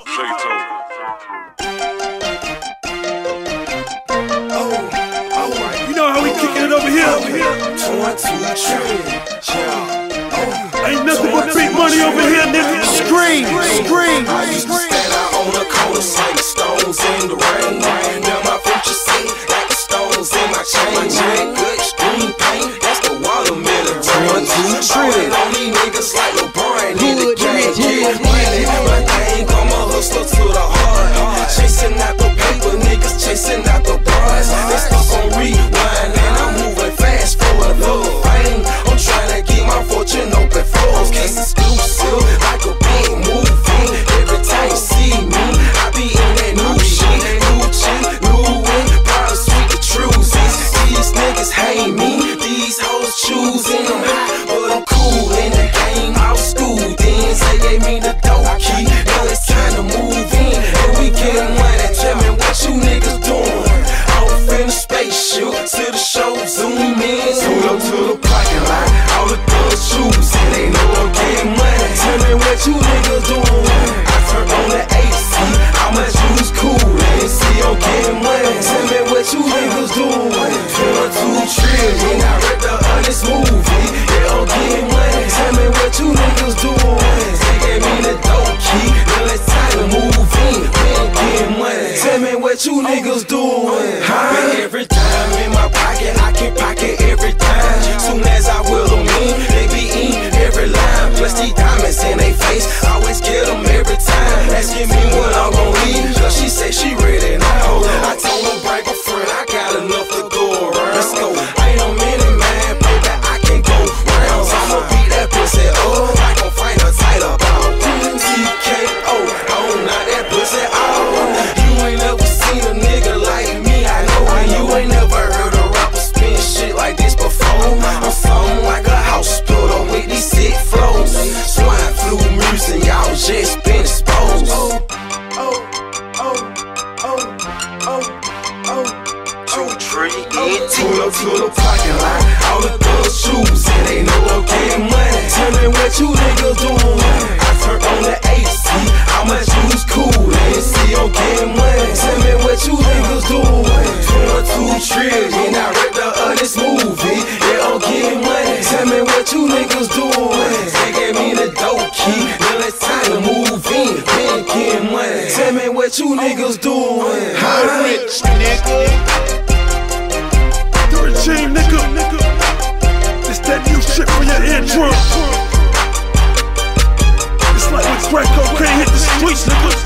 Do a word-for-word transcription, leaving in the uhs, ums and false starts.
Zaytoven. Oh, alright. You know how we kicking it over here? Over here. Ain't nothing but big money over here, nigga. Scream, scream. I used to stand out on the corner, sling stones in the rain. Now my future see like the stones in my chain. My chain good, green paint, that's the watermelon. One, two, three. On these niggas like LeBron in the game. Get money, my thing, I'm a hustler to the heart. Chasing out the paper, niggas chasing out the bars. They stuck on rewind and I'm moving fast forward. Love fame, I'm trying to get my fortune open floors. Case exclusive, like a big movie. Every time you see me, I be in that new shit. New chick, new win, probably sweet the truesies. These niggas hate me, these hoes choosing. I'm hot, but I'm cool in the game. Out school, then they gave me the dope key. Now it's time to move in, and we getting money. Tell me what you niggas doing. Off in the spaceship, to the show, zoom in. Pull up to the parking lot, all the girls choosing. They know I'm getting money. Tell me what you niggas doing. I turn on the A C, I'ma use cool and see I'm getting money. Tell me what you niggas doing. One, two, trillion, I read the honest movie. Yeah, I'm getting money. Tell me what you niggas doing. They gave me the dope key, now it's time to move in. Man, getting money. Tell me what you niggas doing. Huh? Every time in my pocket, I can pocket every time. Soon as I will them in, they be in every line. Plus these diamonds in they face, always get them every time. Asking me when I'm gon' leave, cause she said she ready now. I told her bring a friend, I got enough to go around. Let's go. Ain't no minute, man, baby, I can go rounds. I'ma beat that pussy up, I gon' find a tighter ball. T K O, oh, not that pussy all. You ain't never seen a nigga like me, I know. And you ain't never heard a rapper spin shit like this before. I'm something like a house built up with these sick flows. Swine flu music, y'all just been exposed. Oh, oh, oh, oh, oh, oh. Two, three, eight, pull up to the parking lot. All the girls choosing, they know I'm getting money. Tell me what you niggas doing. I turn on the A C, I'ma use cool and see I'm getting money. Tell me what you niggas doing. One, two, trillion, I read the honest movie. Yeah, I'm getting money. Tell me what you niggas doing. They gave me the dope key, now it's time to move in. Man, getting money. Tell me what you niggas doing. How rich, nigga? The regime, nigga. It's that new shit for your eardrum. It's like when crack cocaine hit the streets, nigga.